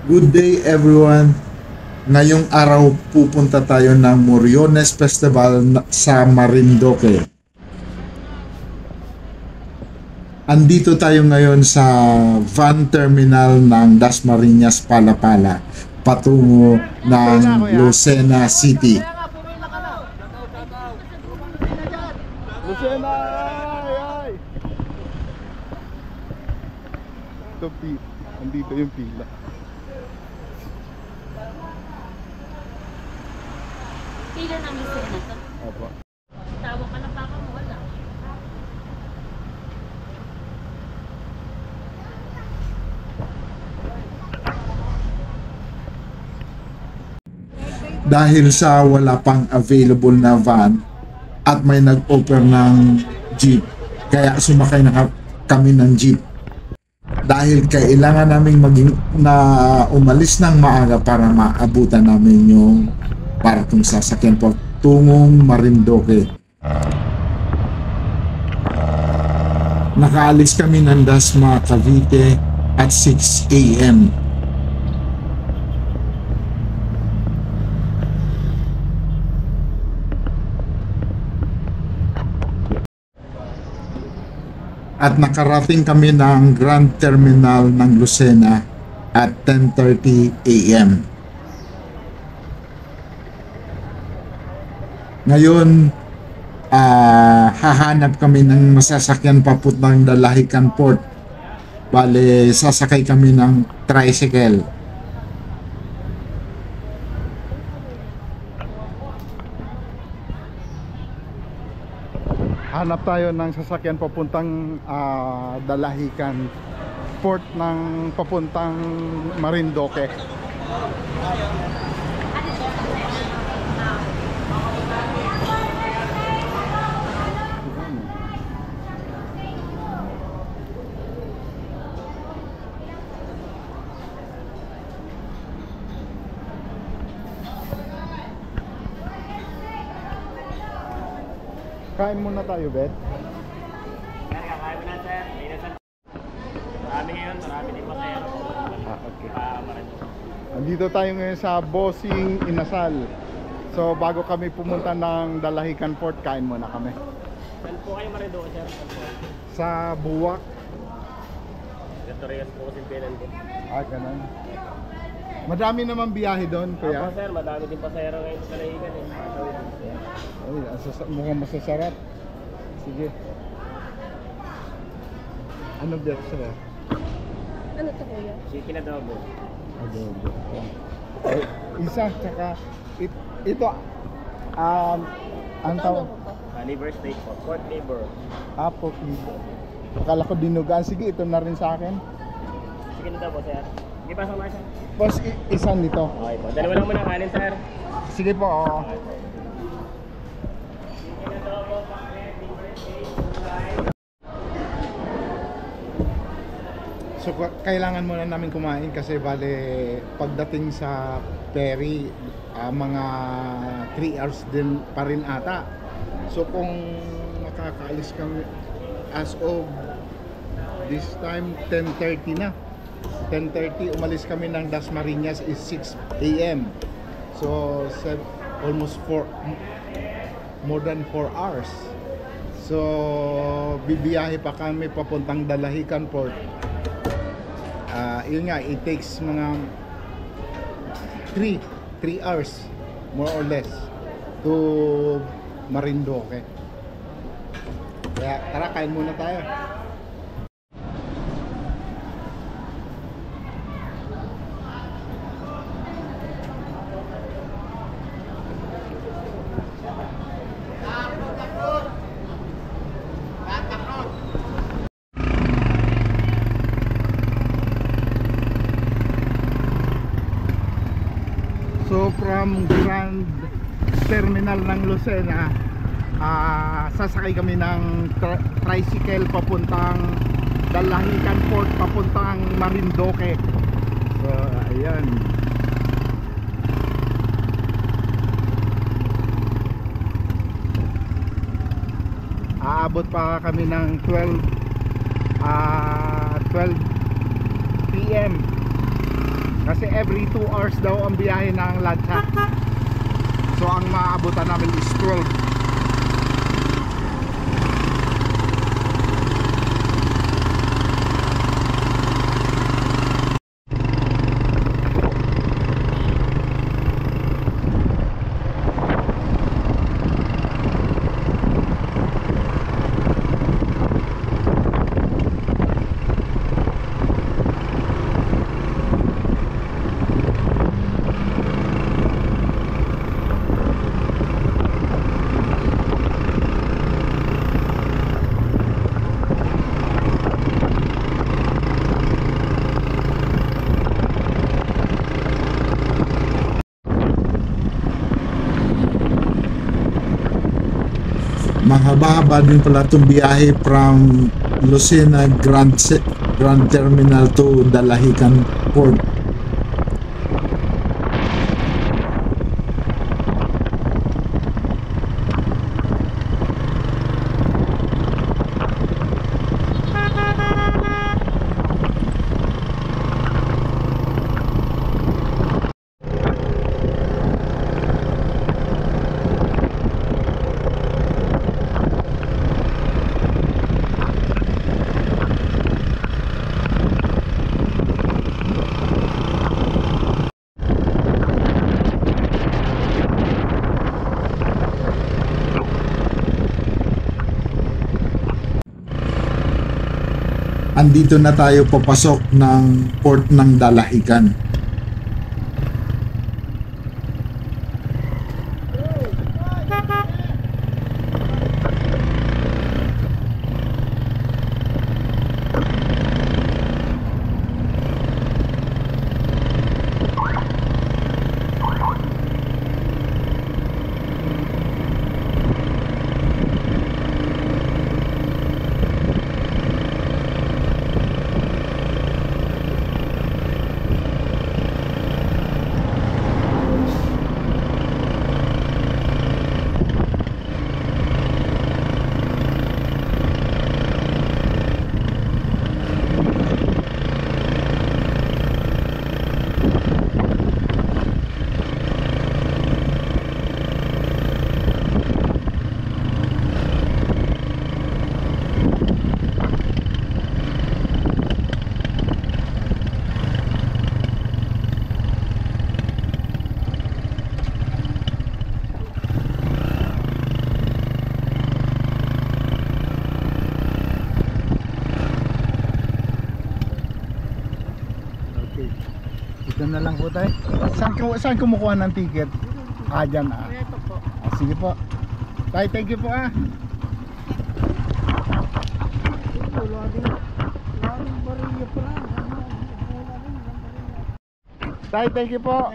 Good day everyone. Ngayong araw pupunta tayo ng Moriones Festival sa Marindoque. Andito tayo ngayon sa van terminal ng Dasmariñas, Palapala, patungo ng Lucena City. Lucena! Ay! Ito, andito yung pila. Pila ng Lucena to? Opo. Tawag ka na pa ako, wala. Dahil sa wala pang available na van at may nag-offer ng jeep, kaya sumakay na kami ng jeep. Dahil kailangan naming umalis ng maaga para maabutan namin yung parking sasakyan tungong Marindoque. Nakaalis kami ng Dasma, Cavite at 6 AM. At nakarating kami ng Grand Terminal ng Lucena at 10:30 AM. Ngayon, hahanap kami ng masasakyan papuntang Dalahican Port. Bale, sasakay kami ng tricycle. Hanap tayo ng sasakyan papuntang Dalahican Port ng papuntang Marindoque. Kain muna tayo, Bet. Kakain mo na, sir. Marami ngayon, marami din pasayero. Okay. Andito tayo ngayon sa Bossing Inasal. So bago kami pumunta ng Dalahican Port, kain muna kami. Saan po kayo Marindoque, sir? Sa Buwak. Gatoreyas po kasi pinan po. Ganun. Madami naman biyahe doon, kuya. Sir, madami din pasayero ngayon sa Dalahican eh. Ay, mukhang masasarap. Sige. Ano bet, sir? Ano to, kuya? Chicken adobo. Adobo. Isa, tsaka ito, ang tawag. Liver steak po. Pork liver. Pork liver. Akala ko dinugaan. Sige, ito na rin sa akin. Chicken adobo, sir. Sige, pasok na siya. Boss, isa nito. Okay po. Dalawa lang muna kanin, sir. Sige po, oo. Okay po. Chicken adobo, pakret, liver steak, rice. So, kailangan muna namin kumain kasi bale pagdating sa ferry, mga 3 hours din pa rin ata. So kung makakaalis kami as of this time 10:30 na. 10:30 umalis kami ng Dasmariñas is 6 AM. So almost more than 4 hours. So bibiyahe pa kami papuntang Dalahican Port. Yun nga, it takes mga 3 hours more or less to Marindoque. Kaya tara, kain muna tayo. So from Grand Terminal ng Lucena, sasakay kami ng tricycle papuntang Dalahican Port, papuntang Marindoque. So ayan. aabot pa kami ng 12 PM. Kasi every 2 hours daw ang biyahe ng lancha. So ang maabutan namin is 12. Mahaba-haba din pala itong biyahe from Lucena Grand Terminal to Dalahican Port. Andito na tayo papasok ng port ng Dalahican. Dito na lang po tayo. Saan kumukuha ng ticket? Dyan Ito po. Sige po. Tay, thank you po Tay, thank you po.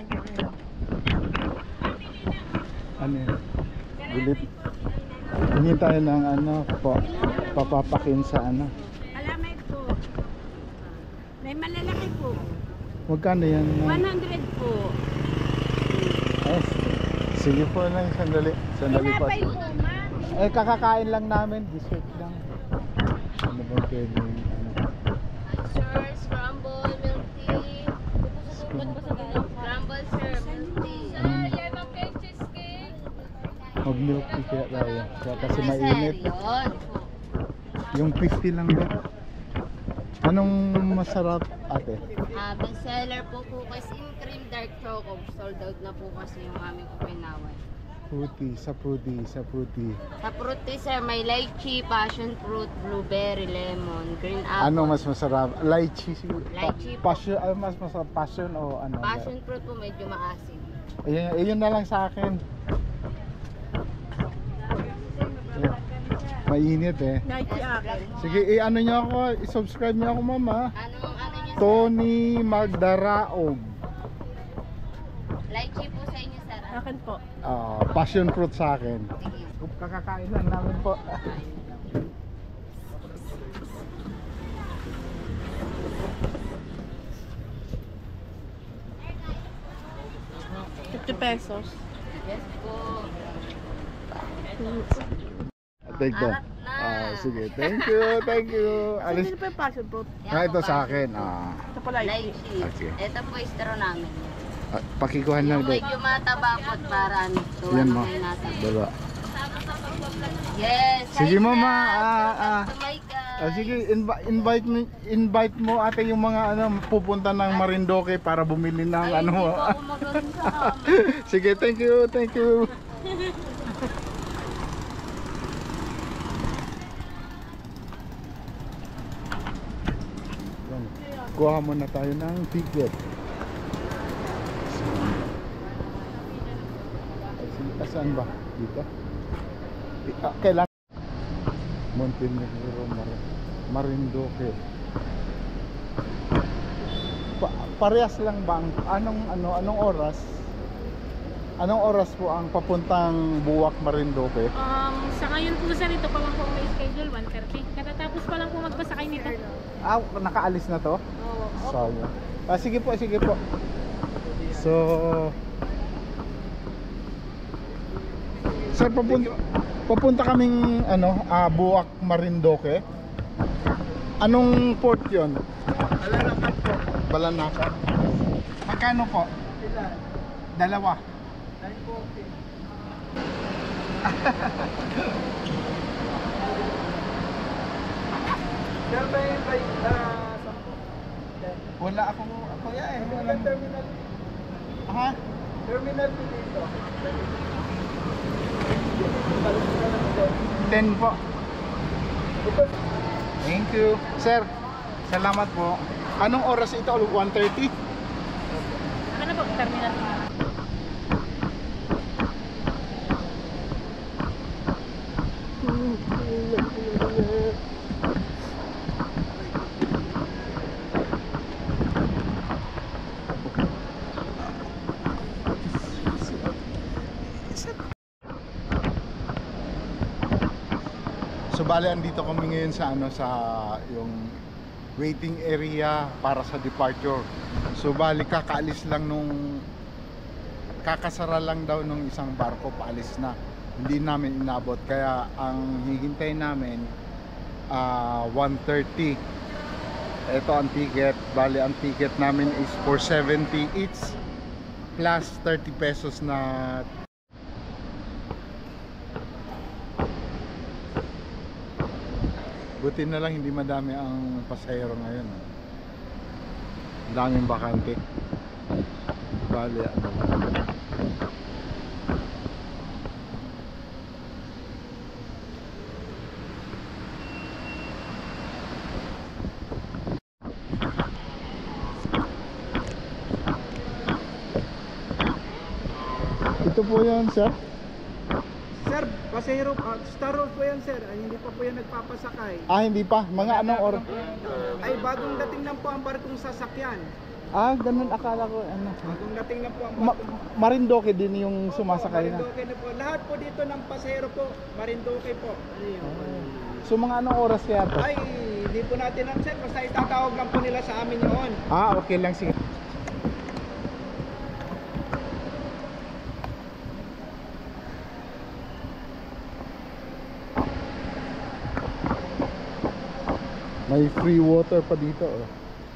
Ano yun? Gulit. Hingin tayo ng po. Papapakin sa Alamay po. May malalaki po. Magkano yan? 100 po. Oh, sige po lang, sandali po. Pinapay po, ma. Kakakain lang namin, dessert lang. Ano bang pwede? Sir, scramble, milk tea. Scramble, sir, milk tea. Sir, yan ang cake cheesecake. Mag-milk tea kaya tayo. Kaya kasi mainit. Yun. Yung 50 lang ba? Anong masarap, ate? Bestseller po kasi yung cream dark choco. Sold out na po kasi yung aming upinawan. Sa fruity. Sa fruit sir, may lychee, passion fruit, blueberry, lemon, green apple. Ano mas masarap? Lychee siguro? Lychee po. Passion, mas masarap passion o ano? Passion fruit po medyo maasim. Ayun na lang sa akin. Mainit Nike akin. Sige, ano niyo ako, i-subscribe niyo ako, mama. Ano niya? Tony Magdaraog. Lychee po sa inyo, sir. Akin po. Passion fruit sa akin. Sige. Kakakain lang namin po. ₱50. Yes po. Take that. Arat na. Sige, thank you. Alis Alis. pa yung passion fruit. Yan Ito po, sa passion akin. Ito pala. Lychee. Okay. Ito po straw namin. Pakikuhan lang Yung daw. medyo mataba po at para ano. Tuwa Yan na mo. kayo nasa. Diba? Yes. Sige, hi, mama. Sam. Welcome to my guys. Sige, invite mo ate yung mga pupunta ng Marindoque para bumili ng Ay, ano mo. hindi po ako magaling sa amin. Sige, thank you, thank you. Yan. Kuha muna tayo ng ticket. Saan ba? Dito? Kailan? Montenegro, Marindoque. Parehas lang ba anong oras? Anong oras po ang papuntang Buwak, Marindoque? Sa ngayon po sir, ito pa lang po may schedule 1:30. Katatapos pa lang po magbasakay nito. Nakaalis na to? Oo. Sayang. Sige po, sige po. So, sir, papunta kaming Buwak, Marindoque. Anong port 'yon? Balanakan po. Balanakan. Magkano po? Dalawa. 940. Wala akong terminal. Ha? Terminal dito. 10 po. Thank you. Sir, salamat po. Anong oras ito? 1:30? Ano po, terminal? So bale, andito kami ngayon sa sa yung waiting area para sa departure. So bale, kakaalis lang kakasara lang daw nung isang barko, paalis na. Hindi namin inabot, kaya ang hihintay namin 1:30. Ito ang ticket. Bale, ang ticket namin is for 70 each plus 30 pesos na buti na lang hindi madami ang pasahero ngayon. Daming bakante. Bale, ito po yan, sir. Sir, pasahero, Star Road po yan sir, ay hindi pa po yan nagpapasakay. Hindi pa. Mga anong oras? Ay bagong dating lang po ang barkong sasakyan. Ganun akala ko Bagong dating lang po ang Marindoque din yung sumasakay na. Marindoque na po. Lahat po dito ng pasahero po, Marindoque po. So mga anong oras kaya to? Ay, hindi po natin ang sir, basta itatawag lang po nila sa amin yun. Okay lang, sige. May free water pa dito, oh.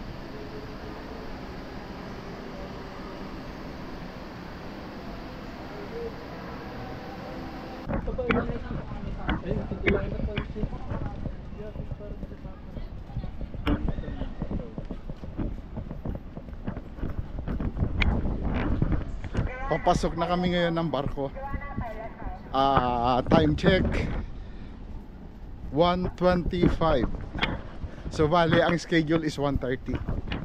Papasok na kami ngayon ng barko. Time check 1:25. So bale, ang schedule is 1:30.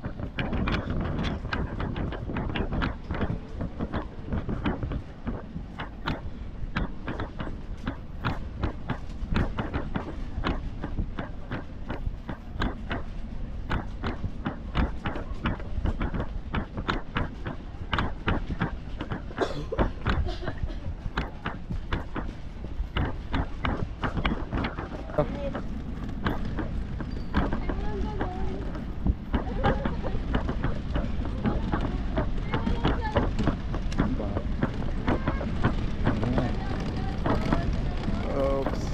Oops.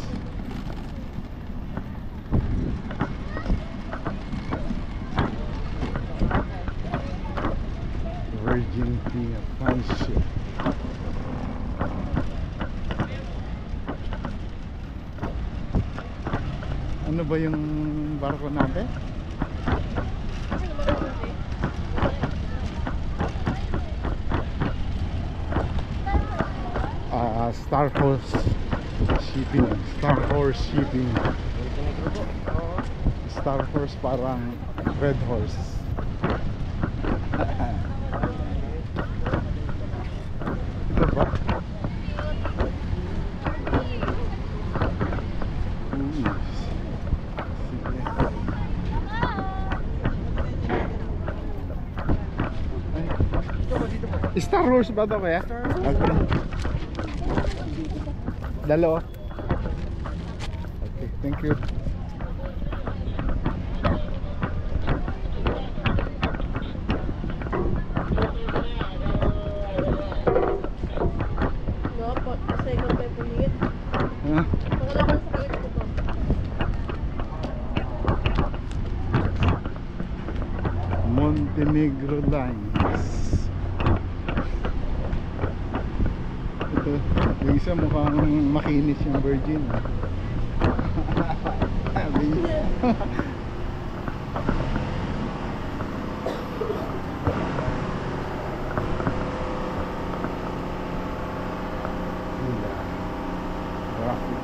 ship. Ano ba yung barko natin? Star Horse Shipping. Star Horse Shipping. Star Horse parang Red Horse. Ito ba? Star Horse ba ito kaya? Okay. Dalawa. Okay, thank you. No po, kasi ikaw pa pumiit. Ah, Wala ko sa kalit ko po. Montenegro Lines. Ito, yung isa mukhang makinis yung Virgin. Sabi niya. Traffic.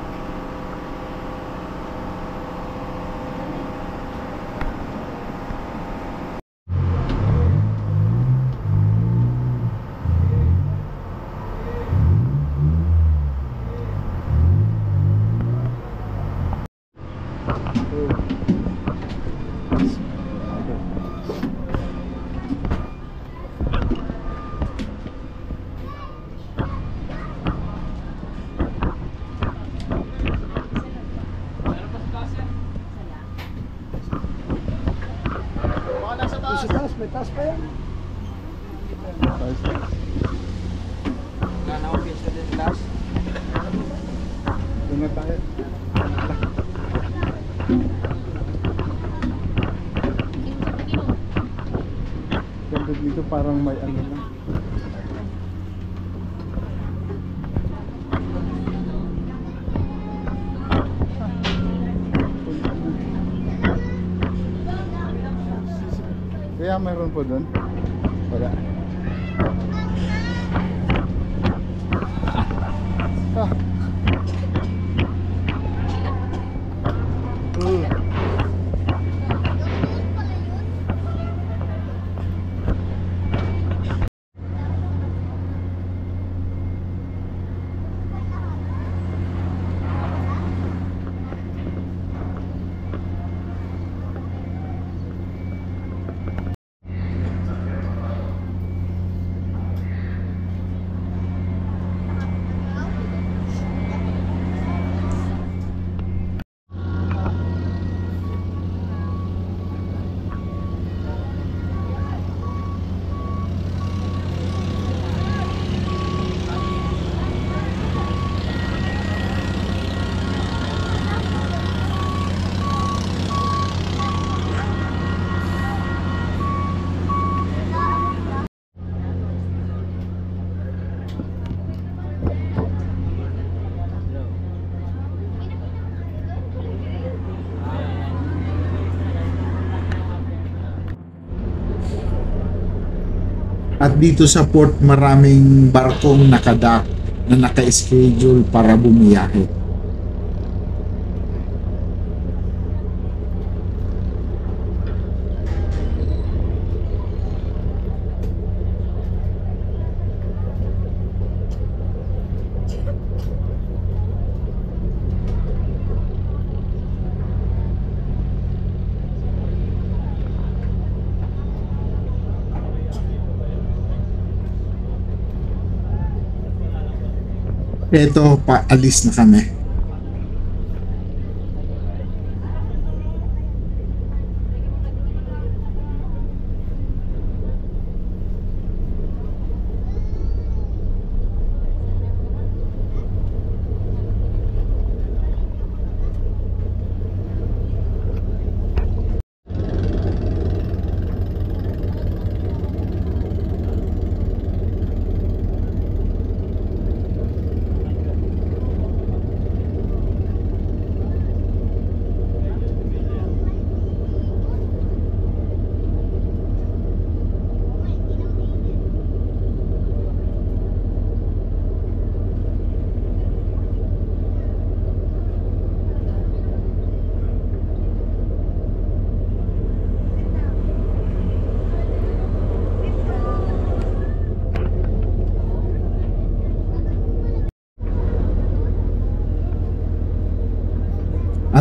Sa taas, may taas pa yan. Wala na ako piyesa din last. Doon na tayo. Ganda dito parang may ano lang. Kaya mayroon po doon? Wala. Ah. At dito sa port maraming barkong nakadock na naka-schedule para bumiyahe. Eto, paalis na kami.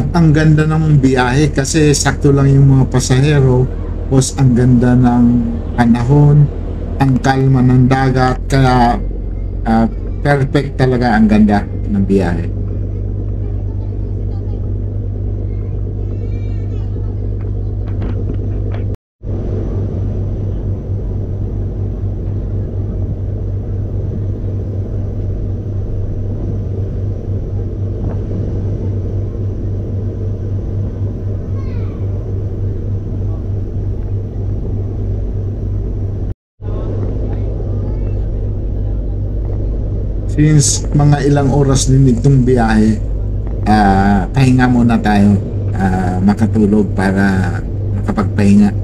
At ang ganda ng biyahe kasi sakto lang yung mga pasahero, tapos ang ganda ng panahon, ang kalma ng dagat, kaya perfect talaga, ang ganda ng biyahe. Since mga ilang oras din itong biyahe, pahinga muna tayo, makatulog para makapagpahinga.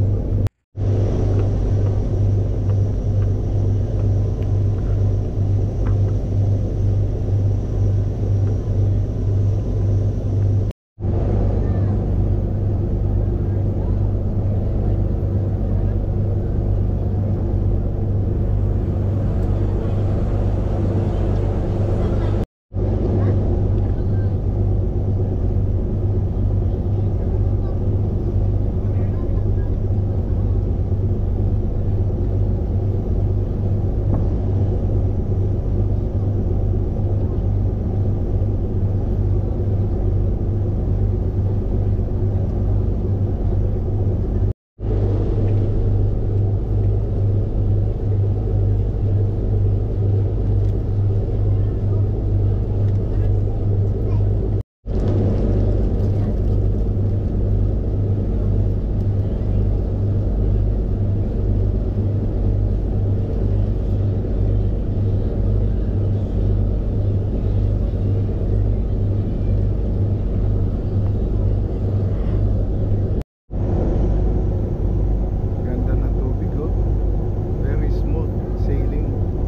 Ganda ng tubig, oh. Very smooth sailing.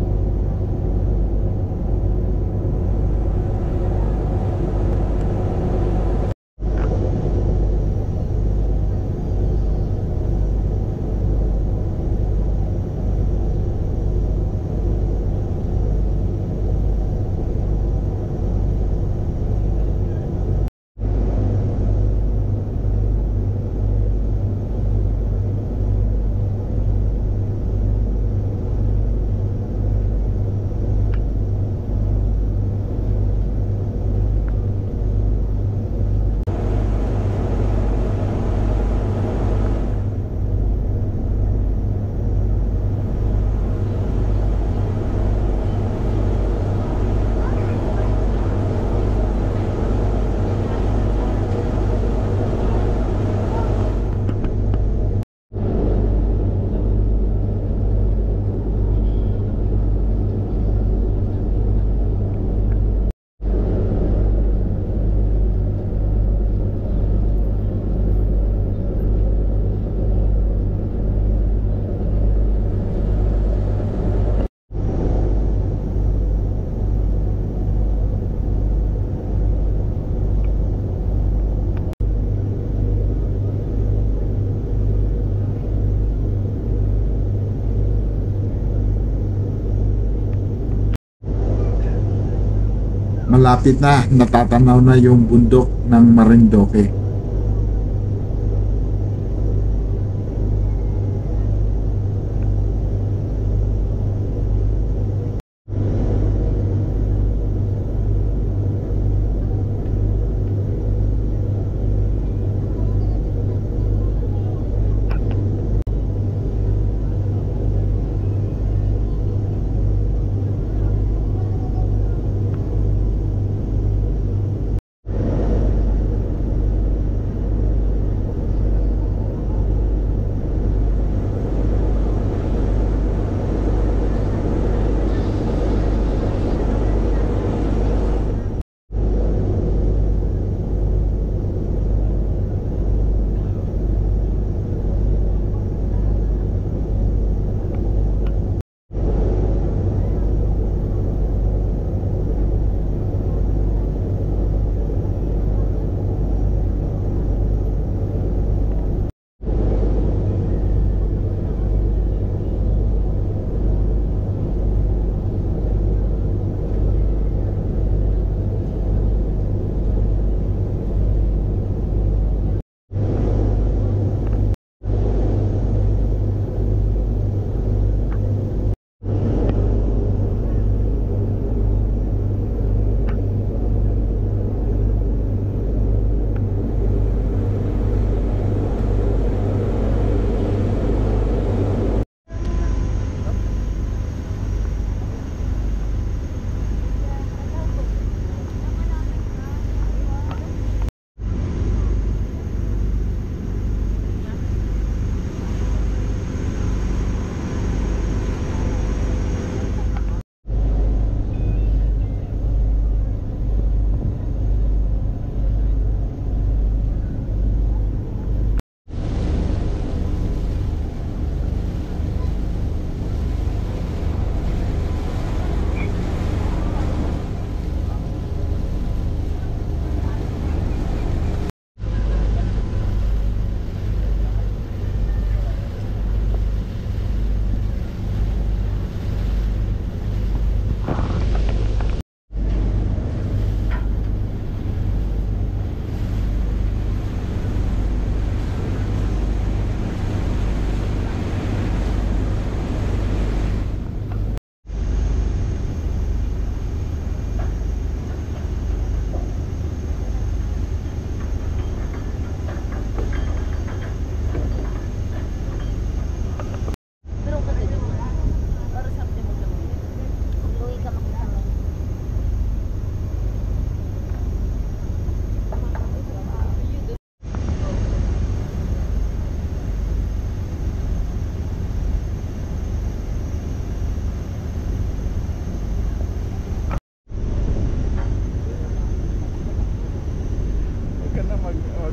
Malapit na, natatanaw na yung bundok ng Marindoque.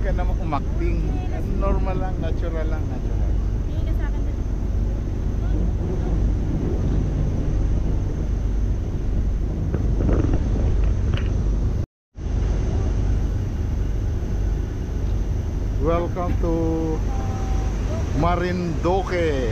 ka naman umakting. Normal lang, natural lang, natural. Tingin ka sa akin din. Welcome to Marindoque.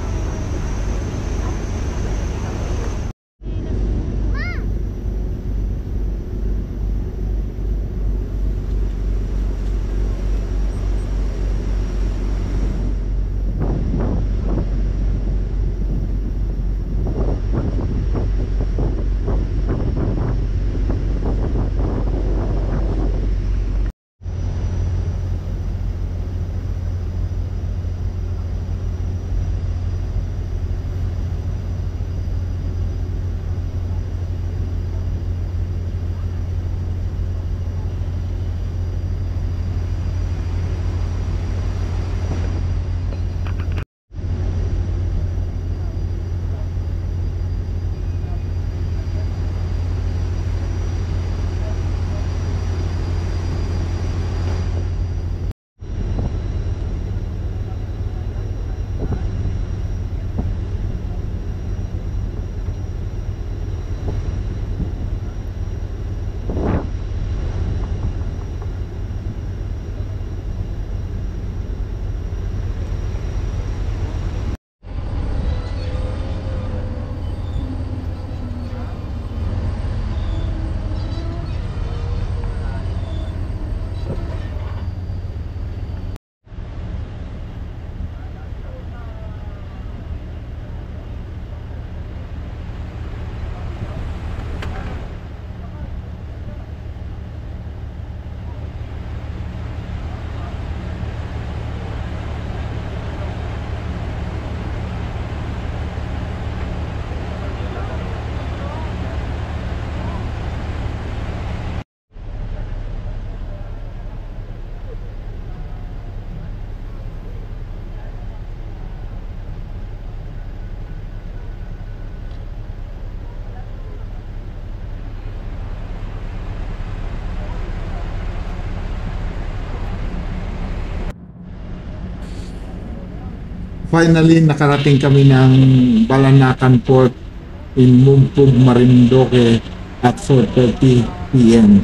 Finally, nakarating kami ng Balanacan Port in Mumpug, Marindoque at 4:30 p.m.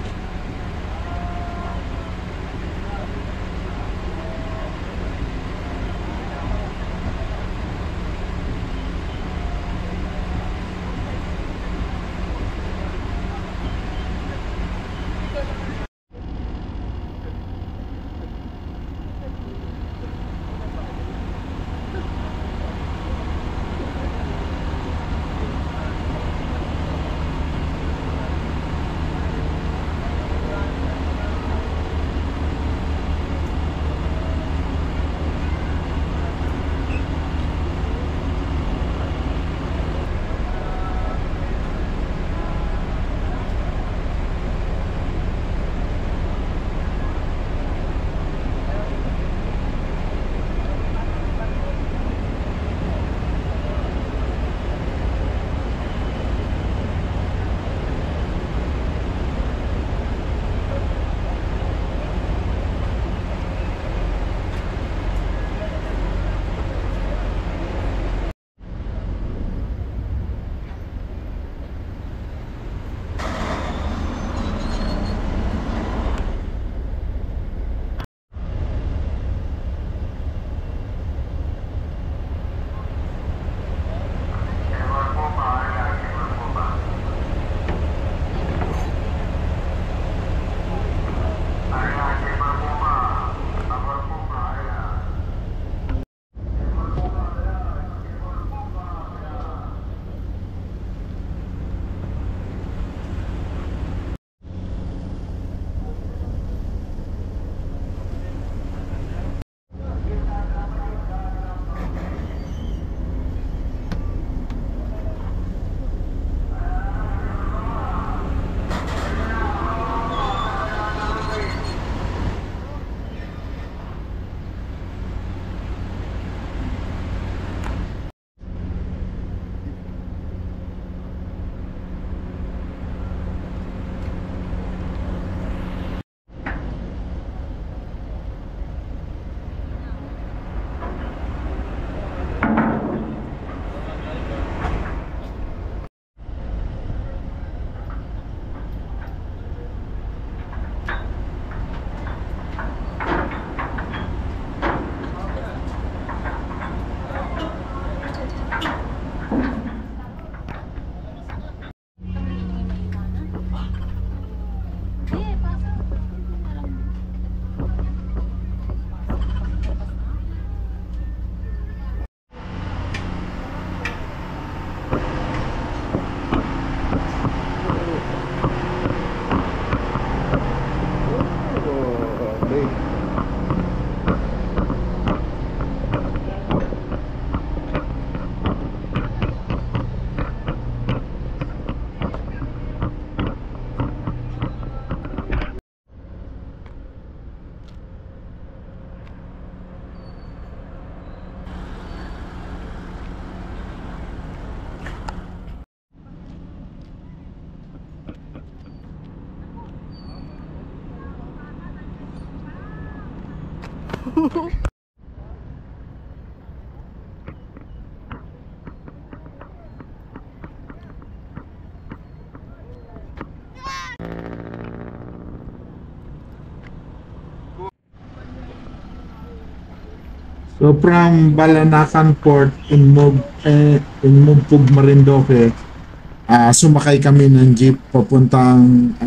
So from Balanacan Port in Mugpug, Marinduque, sumakay kami ng jeep papuntang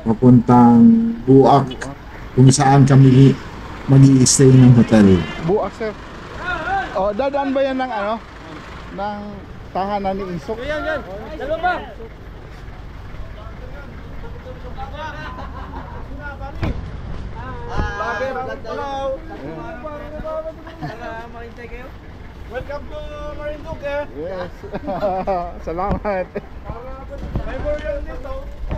Buak, kung saan kami mag-i-stay ng hotel. Buak, sir. Oh, dadaan ba yan ng ng tahanan ni Isok? Yan. Dalawa ba? Welcome to Marinduque. Yes. Salamat. Memorial dito.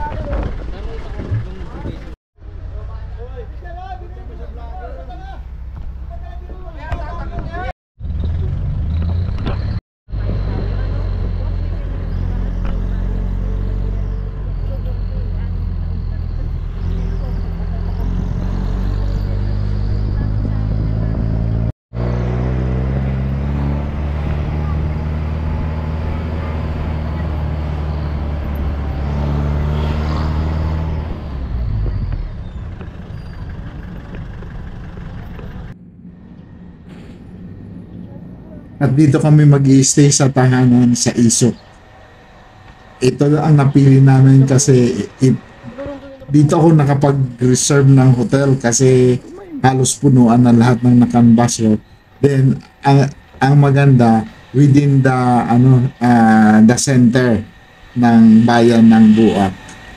At dito kami mag-i-stay sa tahanan sa Isok. Ito ang napili namin kasi dito ako nakapag-reserve ng hotel kasi halos punuan na lahat ng nakanbas. Then ang maganda within the center ng bayan ng Buak.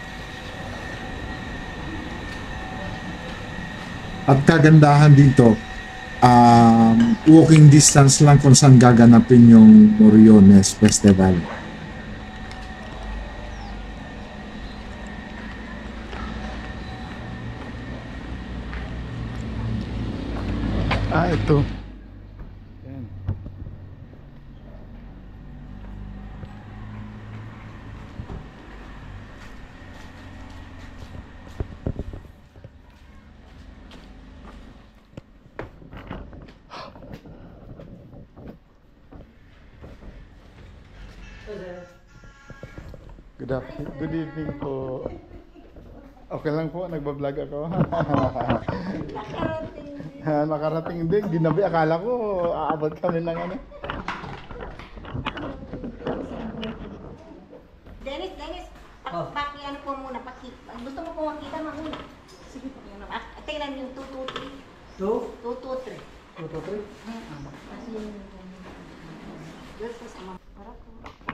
At kagandahan dito, walking distance lang kung saan gaganapin yung Moriones Festival. Ito. Yan. Good evening po. Okay lang po, nagbablog ako. Nakarating din. Ginabi, akala ko aabot kami ng Dennis, paki ano po muna, gusto mo po makita muna. Sige po yun. Tingnan yung 223. 223. 223? Kasi gusto sa mga para po.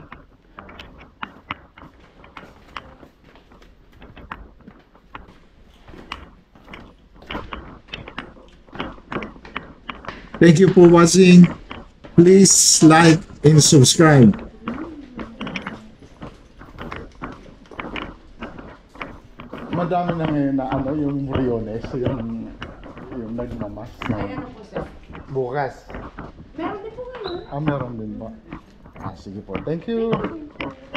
Thank you for watching. Please like and subscribe. Madami na ngayon na yung Moriones, yung nagmamas na bukas. Meron din po ngayon. Meron din ba? Sige po. Thank you.